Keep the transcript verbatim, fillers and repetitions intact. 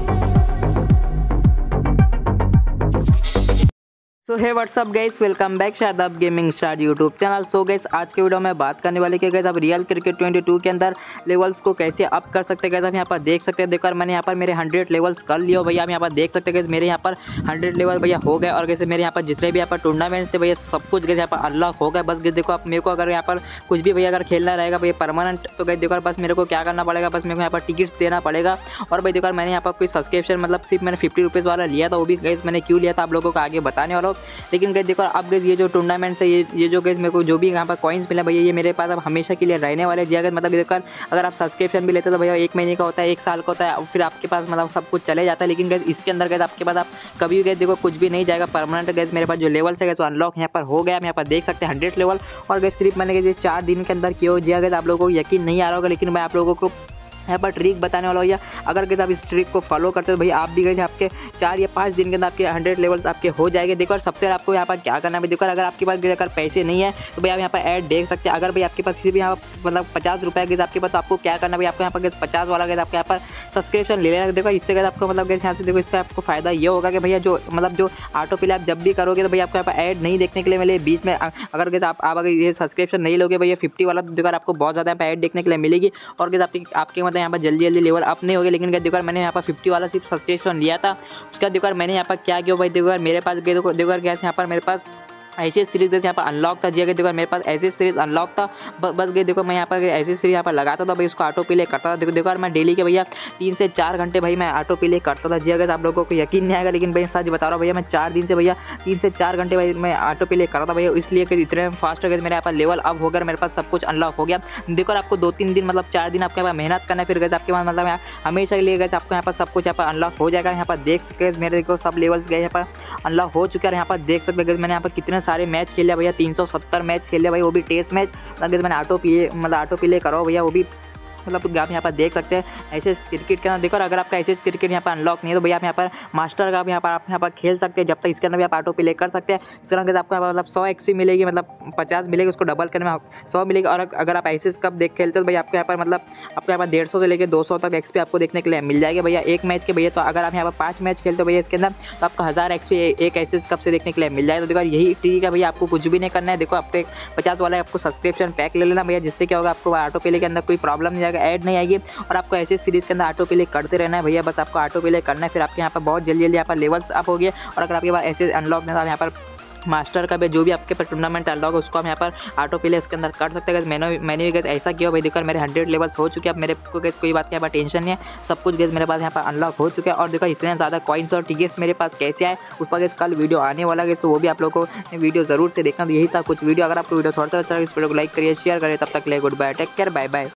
सो hey what's up guys, welcome back Shadab gaming star YouTube channel. So guys, आज के video में बात करने वाले कि गाइस आप रियल क्रिकेट बाईस के अंदर लेवल्स को कैसे अप कर सकते हैं। गाइस आप यहाँ पर देख सकते हैं, देखकर मैंने यहाँ पर मेरे हंड्रेड लेवल्स कर लियो भैया। आप यहाँ पर देख सकते हैं गाइस मेरे यहाँ पर हंड्रेड लेवल भैया हो गए। और कैसे मेरे यहाँ पर जितने भी यहाँ पर टूर्नामेंट थे भैया सब कुछ गाइस यहाँ पर अनलॉक हो गए। बस गाइस देखो, आप मेरे को अगर यहाँ पर कुछ भी भैया अगर खेलना रहेगा भैया परमानेंट, तो गाइस देखो बस मेरे को क्या करना पड़ेगा, बस मेरे को यहाँ पर टिकट्स देना पड़ेगा। और भाई देखो मैंने यहाँ पर कोई सब्सक्रिप्शन मतलब सिर्फ मैंने फिफ्टी रुपीज़ वाला लिया था, वो भी गाइस मैंने क्यों लिया था आप लोगों को आगे बताने वाला हूँ। लेकिन गाइस देखो अब गाइस ये जो टूर्नामेंट है, ये ये जो गाइस मेरे को जो भी यहाँ पर कॉइन्स मिला भैया, ये मेरे पास अब हमेशा के लिए रहने वाले जी। अगर मतलब देखकर अगर आप सब्सक्रिप्शन भी लेते तो भैया एक महीने का होता है, एक साल का होता है, फिर आपके पास मतलब सब कुछ चले जाता है। लेकिन गाइस इसके अंदर गाइस आपके पास आप कभी भी गाइस देखो कुछ भी नहीं जाएगा परमानेंट। गाइस मेरे पास जो लेवल है गाइस वो अनलॉक यहाँ पर हो गया। हम यहाँ पर देख सकते हैं हंड्रेड लेवल। और गाइस सिर्फ मैंने गाइस चार दिन के अंदर किया हो जी। गाइस आप लोगों को यकीन नहीं आ रहा होगा, लेकिन मैं आप लोगों को यहाँ पर ट्रिक बताने वाला भैया। अगर गाइस आप इस ट्रिक को फॉलो करते हो भैया, आप भी गाइस आपके चार या पाँच दिन के अंदर आपके हंड्रेड लेवल्स आपके हो जाएंगे। देखो सबसे आपको यहाँ पर क्या करना है देखो, अगर आपके पास अगर पैसे नहीं है तो भैया आप यहाँ पर ऐड देख सकते हैं। अगर भैया आपके पास सिर्फ यहाँ मतलब पचास रुपये गाइस आपके पास, तो आपको क्या करना है भैया, आपको यहाँ पर गाइस पचास वाला गाइस आपको यहाँ पर सब्सक्रिप्शन ले लेना। देखो इससे गाइस आपको मतलब गाइस यहाँ से देखो इससे आपको फायदा ये होगा कि भैया जो मतलब जो ऑटो पे आप जब भी करोगे तो भैया आपको यहाँ पर ऐड नहीं देखने के लिए मिले बीच में। अगर गाइस आप आप अगर ये सब्सक्रिप्शन नहीं लोगे भैया फिफ्टी वाला, तो देखो आपको बहुत ज़्यादा यहाँ पर ऐड देखने के लिए मिलेगी। और गाइस आपके आपके मतलब यहाँ पर जल्दी जल्दी अप नहीं होगी। लेकिन देखो मैंने यहाँ पर फिफ्टी वाला सिर्फ सब्सक्रिप्शन लिया था, उसका देखो मैंने यहाँ पर क्या किया भाई, देखो मेरे पास देखो देखो गैस यहाँ पर मेरे पास ऐसे सीरीज यहाँ पर अनलॉक था जी। देखो मेरे पास ऐसे सीरीज अनलॉक था, बस गए देखो मैं यहाँ पर ऐसे सीरीज यहाँ पर लगाता था भाई, उसको ऑटो प्ले करता था। देखो देखो यार मैं डेली के भैया तीन से चार घंटे भाई मैं ऑटो प्ले करता था जी। अगर आप लोगों को यकीन नहीं आएगा, लेकिन भाई सच बता रहा हूँ भैया, मैं चार दिन से भैया तीन से चार घंटे भाई मैं ऑटो प्ले करता था भैया। इसलिए कि इतने फास्ट हो गए मेरे यहाँ पर लेवल अप हो गया, मेरे पास सब कुछ अनलॉक हो गया। देखो आपको दो तीन दिन मतलब चार दिन आपके पास मेहनत करना है, फिर गए आपके पास मतलब हमेशा के लिए गए आपको यहाँ पर सब कुछ यहाँ पर अनलॉक हो जाएगा। यहाँ पर देख सकते मेरे देखो सब लेवल्स गए यहाँ पर अनलॉक हो चुके हैं। यहाँ पर देख सकते मैंने यहाँ पर कितने सारे मैच खेले भैया, तीन सौ सत्तर मैच खेले भाई, वो भी टेस्ट मैच। अगर मैंने ऑटो प्ले मतलब ऑटो प्ले करो भैया, वो भी मतलब आप यहाँ पर देख सकते हैं ऐसे क्रिकेट के अंदर। देखो अगर आपका ऐसे क्रिकेट यहाँ पर अनलॉक नहीं है तो भैया आप यहाँ पर मास्टर का आप यहाँ पर आप यहाँ पर खेल सकते हैं, जब तक इसके अंदर भी आप ऑटो प्ले कर सकते हैं। इस तरह के आपको मतलब सौ एक्सपी मिलेगी, मतलब पचास मिलेगी, उसको डबल करने में सौ मिलेगी। और अगर आप ऐसे कप देख खेलते हो तो भैया आपको यहाँ पर मतलब आपको यहाँ पर डेढ़ सौ से लेकर दो सौ तक एक्सपी आपको देखने के लिए मिल जाएगी भैया एक मैच के भैया। तो अगर आप यहाँ पर पाँच मैच खेलते हो भैया इसके अंदर, तो आपको हज़ार एक्सपी एक ऐसे कप से देखने के लिए मिल जाएगा। तो देखो यही ट्रिक है भैया, आपको कुछ भी नहीं करना है। देखो आपको एक पचास वाला आपको सब्सक्रिप्शन पैक ले लेना भैया, जिससे क्या होगा आपको ऑटो प्ले के अंदर कोई प्रॉब्लम नहीं आएगा, ऐड नहीं आएगी। और आपको ऐसे सीरीज के अंदर ऑटो प्ले करते रहना है भैया, बस आपको ऑटो प्ले करना है, फिर आपके यहाँ पर बहुत जल्दी जल्दी यहाँ पर लेवल्स अप हो गए। और अगर आपके पास ऐसे अनलॉक नहीं था, यहाँ पर मास्टर का भी जो भी आपके पास टूर्नामेंट अनलॉक है उसको हम यहाँ पर ऑटो प्ले इसके अंदर कर सकते हैं। मैंने मैंने भी ऐसा किया भाई, देखो मेरे हंड्रेड लेवल्स हो चुके हैं। अब मेरे को कोई बात के यहाँ पर टेंशन नहीं है, सब कुछ गैस मेरे पास यहाँ पर अनलॉक हो चुका है। और देखो इतने ज़्यादा कॉइन्स और टिकट्स मेरे पास कैसे आए उस पर कल वीडियो आने वाला है, तो वो भी आप लोगों को वीडियो जरूर से देखना। तो यही था कुछ वीडियो। अगर आपको वीडियो थोड़ा सा अच्छा इस वीडियो को लाइक करिए, शेयर करिए। तब तक ले good bye, take care, bye bye.